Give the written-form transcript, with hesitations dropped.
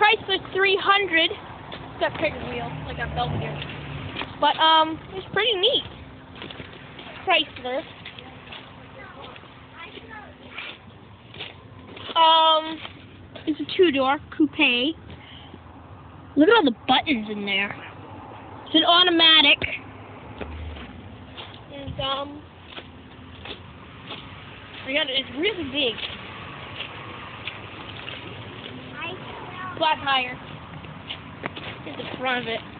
Chrysler 300. It's got trigger wheel, like a Belvedere. But, it's pretty neat. Chrysler. It's a two-door coupe. Look at all the buttons in there. It's an automatic. And, it's really big. Flat tire. Here's the front of it.